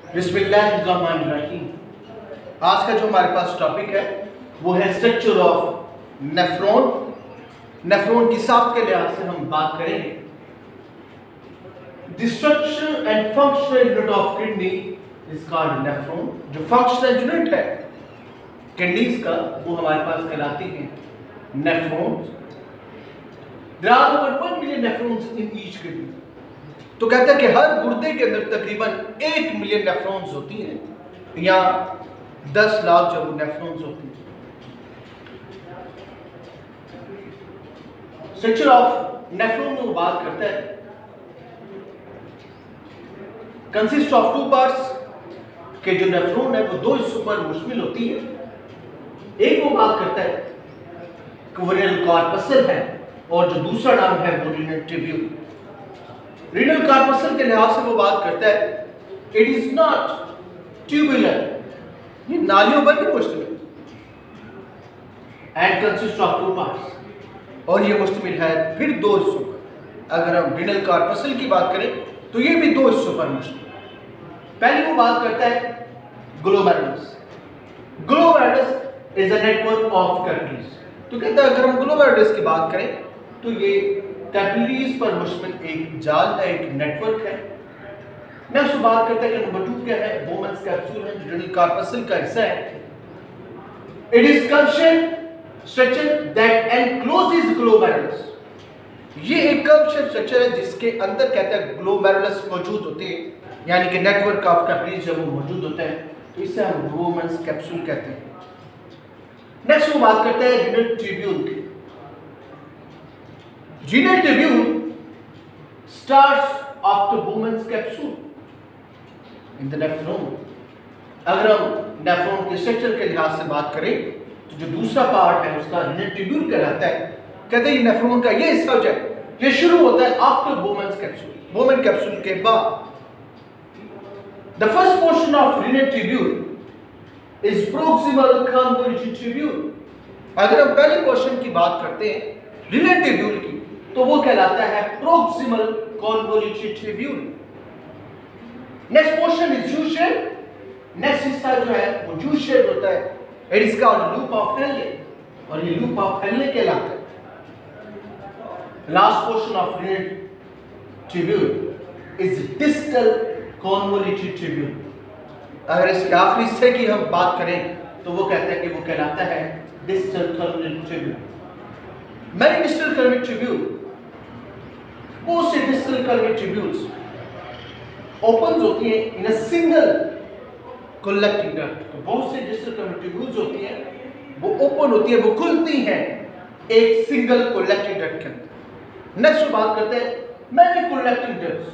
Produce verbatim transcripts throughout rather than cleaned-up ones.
बिस्मिल्लाहिर्रहमानिर्रहीम। आज का जो हमारे पास टॉपिक है वो है स्ट्रक्चर ऑफ नेफ्रॉन। नेफ्रॉन की साख्त के लिहाज से हम बात करेंगे। The structure and functional unit of kidney is called nephron. जो फंक्शनल यूनिट है किडनीज का वो हमारे पास कहलाती है nephrons. There are over one million nephrons in each kidney. तो कहते हैं कि हर गुर्दे के अंदर तकरीबन एक मिलियन नेफ्रॉन्स होती हैं या दस लाख जो नेफ्रॉन्स होती हैं। स्ट्रक्चर ऑफ नेफ्रॉन में वो बात करता है कंसिस्ट ऑफ टू पार्ट्स के जो नेफ्रॉन है वो दो हिस्सों पर मुश्तमिल होती है। एक वो बात करता है कि वो रीनल कॉर्पसल है और जो दूसरा नाम है वो रीनल ट्यूब्यूल। रीनल कॉर्पसल के लिहाज से वो बात करता है इट इज नॉट ट्यूबुलर, ये नालियों पर नहीं मुश्तमिल, and consist of two parts, और ये मुश्तमिल है फिर दो हिस्सों पर। अगर हम रीनल कॉर्पसल की बात करें तो ये भी दो हिस्सों पर मुश्तमिल। पहले वो बात करता है glomerulus. Glomerulus is a network of capillaries. तो कहता है अगर हम ग्लोमेरुलस की बात करें तो ये कैपिलरीज पर मुश्तमिल एक जाल है, एक नेटवर्क है। नेक्स्ट बात करते हैं कि नंबर टू क्या है, बोमन्स कैप्सूल है, रीनल कॉर्पसल का हिस्सा है। It is curve structure that encloses glomerulus. ये एक कर्व स्ट्रक्चर है जिसके अंदर कहते हैं ग्लोमेरुलस मौजूद होते हैं, यानी कि नेटवर्क ऑफ कैपिलरीज जब वो मौजूद होता है तो इसे हम बोमन्स कैप्सूल कहते हैं। नेक्स्ट वो बात करते हैं रीनल ट्यूब्यूल की। Renal tubule starts after Bowman's capsule in the nephron। अगर हम नेफ्रॉन के स्ट्रक्चर के लिहाज से बात करें तो जो दूसरा पार्ट है उसका रीनल ट्यूब्यूल कहलाता है। कहते हैं नेफ्रॉन का ये हिस्सा जो है ये शुरू होता है after Bowman's capsule, Bowman capsule के बाद। The first portion of renal tubule is proximal convoluted tubule। अगर हम पहले पोर्शन की बात करते हैं रीनल ट्यूब्यूल की तो वो कहलाता है proximal convoluted tubule. Next portion is U shape. Next हिस्सा जो है वो यू शेप होता है। It is called loop of Henle और ये लूप ऑफ हेनले कहलाता है। Last portion of renal tubule is distal convoluted tubule. अगर इसके आखिरी हिस्से की हम बात करें तो वो कहते हैं कि वो कहलाता है distal convoluted tubule. Many distal curved tubules, most distal curved tubules opens होती हैं in a single collecting duct। तो बहुत से distal curved tubules होती हैं वो ओपन होती है, वो खुलती हैं एक सिंगल collecting duct के अंदर। नेक्स्ट बात करते हैं many collecting ducts।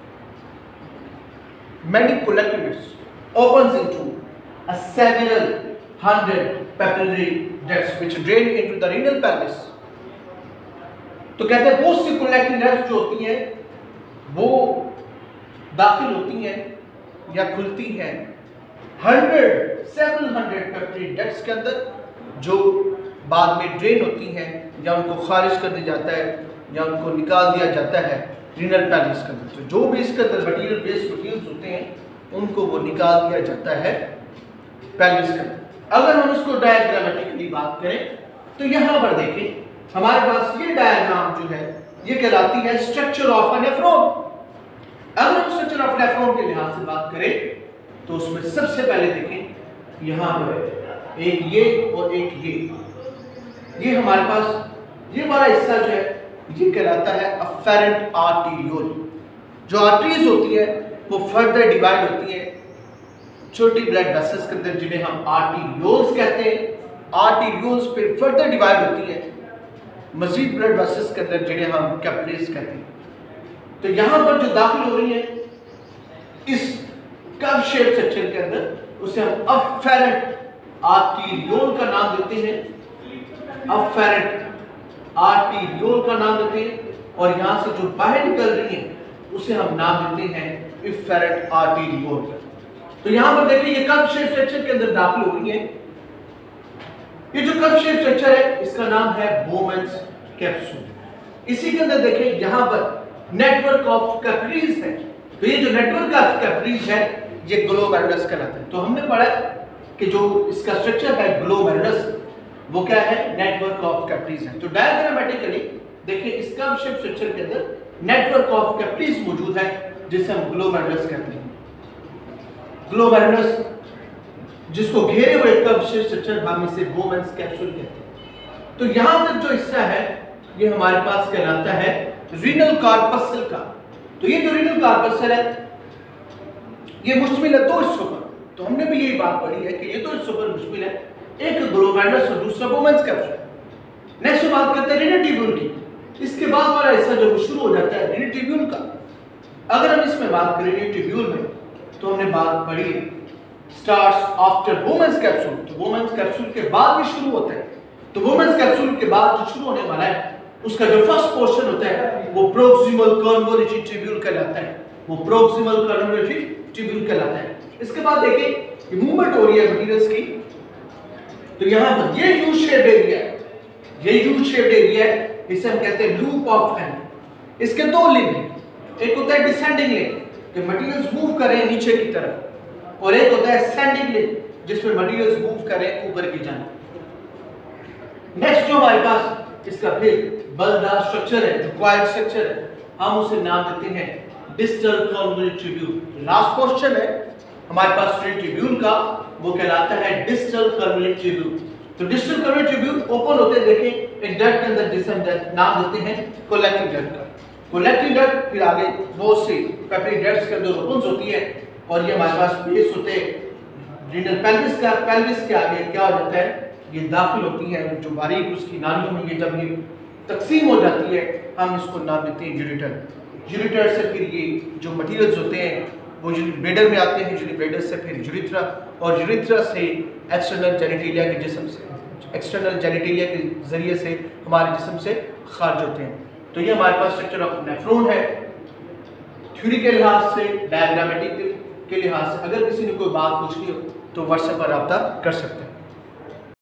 many collecting ducts opens into a several hundred papillary ducts which drain into the renal pelvis। तो कहते हैं बहुत सी कलेक्टिंग डक्ट्स जो होती हैं वो दाखिल होती हैं या खुलती हैं hundred seven hundred papillary ducts के अंदर, जो बाद में ड्रेन होती हैं या उनको खारिज कर दिया जाता है या उनको निकाल दिया जाता है रीनल पैलिस के अंदर। तो जो भी इसके अंदर मटीरियल वेस्ट मटीरियल्स होते हैं उनको वो निकाल दिया जाता है पैलिस के अंदर। अगर हम उसको डायग्रामेटिकली बात करें तो यहाँ पर देखें हमारे पास ये डायग्राम जो है ये कहलाती है स्ट्रक्चर ऑफ अ नेफ्रॉन। अगर हम स्ट्रक्चर ऑफ नेफ्रॉन के लिहाज से बात करें तो उसमें सबसे पहले देखें यहाँ पर एक ये और एक ये ये हमारे पास ये वाला हिस्सा जो है ये कहलाता है अफेरेंट आर्टीरियोल। जो आर्टरीज होती है वो फर्दर डिवाइड होती है छोटी ब्लड वेसल्स के अंदर जिन्हें हम आर्टीरियोल्स कहते हैं। आर्टीरियोल्स फिर फर्दर डिवाइड होती है मजीद ब्लड वेसल्स के अंदर जिन्हें हम कैपिलरीज कहते हैं। तो यहाँ पर जो दाखिल हो रही है इस कर्व शेप सेक्शन के अंदर उसे हम अफेरेंट आर्टीरियोल का नाम देते हैं। अफेरेंट आर्टीरियोल का नाम देते हैं और यहाँ से जो बाहर निकल रही है उसे हम नाम देते हैं इफेरेंट आर्टीरियोल का। तो यहाँ पर देखिए ये कर्व शेप सेक्शन के अंदर दाखिल हो रही है। ये जो कर्व शेप स्ट्रक्चर है इसका नाम है बोमन्स कैप्सूल। इसी के अंदर देखें यहाँ पर नेटवर्क ऑफ कैपिलरीज है। तो ये जो नेटवर्क ऑफ कैपिलरीज है ये ग्लोमेरुलस कहलाता है। तो हमने पढ़ा कि जो इसका स्ट्रक्चर है ग्लोमेरुलस वो क्या है, नेटवर्क ऑफ कैपिलरीज है। तो डायग्रामेटिकली देखिए इसका विशेष स्ट्रक्चर के अंदर नेटवर्क ऑफ कैपिलरीज मौजूद है जिसे हम ग्लोमेरुलस कहते हैं। ग्लोमेरुलस जिसको घेरे हुए का विशेष स्ट्रक्चर हम इसे बोमेन्स कैप्सूल कहते हैं। तो यहां तक जो हिस्सा है ये हमारे पास कहलाता है रीनल कार्पसल का। तो ये जो रीनल कार्पसल है ये मुश्तमिल है दो हिस्सों पर। तो हमने भी यही बात पढ़ी है कि ये दो हिस्सों पर मुश्तमिल है, एक ग्लोमेरुलस और दूसरा बोमेन्स कैप्सूल। नेक्स्ट बात करते हैं रीनल ट्यूब्यूल की। इसके बाद वाला हिस्सा जो शुरू हो जाता है रीनल ट्यूब्यूल का। अगर हम इसमें बात करें रीनल ट्यूब्यूल में तो हमने बात पढ़ी है स्टार्ट्स आफ्टर बोमेन्स कैप्सूल। तो बोमेन्स कैप्सूल के बाद ये शुरू होता है। तो बोमेन्स कैप्सूल के बाद जो शुरू होने वाला है उसका जो फर्स्ट पोर्शन होता है वो प्रोक्सिमल कन्वोल्यूटिव ट्यूब्यूल कहलाता है। वो प्रोक्सिमल कन्वोल्यूटिव ट्यूब्यूल कहलाता है। इसके बाद देखिए ये मूवमेंट हो रही है मटेरियल्स की। तो यहां पर ये यू शेप्ड एरिया है, ये यू शेप्ड एरिया है, इसे हम कहते हैं लूप ऑफ हैंड। इसके दो लिंक हैं, एक होता है डिसेंडिंग लिंक कि मटेरियल्स मूव करें नीचे की तरफ, और एक होता है असेंडिंग लिंक जिसमें मटेरियल्स मूव करें ऊपर की जाने। नेक्स्ट जो हमारे पास इसका फिर बलदार स्ट्रक्चर है, जो कॉइल स्ट्रक्चर है, हम उसे नाम देते हैं distal convolutive tubule. Last portion है हमारे पास रीनल ट्यूब्यूल का, वो कहलाता है डिस्टल कन्वोल्यूटिव ट्यूब्यूल। तो डिस्टल कन्वोल्यूटिव ट्यूब्यूल ओपन होते हैं, देखिए एक डक्ट के अंदर जिसे हम नाम देते हैं कोलेक्टिंग डक्ट का। कोलेक्टिंग डक्ट फिर आगे बहुत सी पेपिलरी डक्ट्स के अंदर ओपन होती है और ये हमारे पास बेस होते हैं रीनल पेल्विस का। पेल्विस के आगे क्या हो जाता है, ये दाखिल होती है जो बारीक उसकी नालियों में, ये जब ये तकसीम हो जाती है हम इसको नाम देते हैं यूरेटर। यूरेटर से फिर ये जो मटेरियल्स होते हैं वो ब्लेडर में आते हैं, ब्लेडर से फिर यूरिथ्रा, और यूरिथ्रा से एक्सटर्नल जेनिटेलिया के जिस्म से एक्सटर्नल जेनिटेलिया के जरिए से हमारे जिस्म से खारिज होते हैं। तो ये हमारे पास स्ट्रक्चर ऑफ नेफ्रॉन है थ्योरी के लिहाज से, डायग्रामेटिक के लिहाज से। अगर किसी ने कोई बात पूछनी हो तो व्हाट्सएप पर रब्ता कर सकते हैं।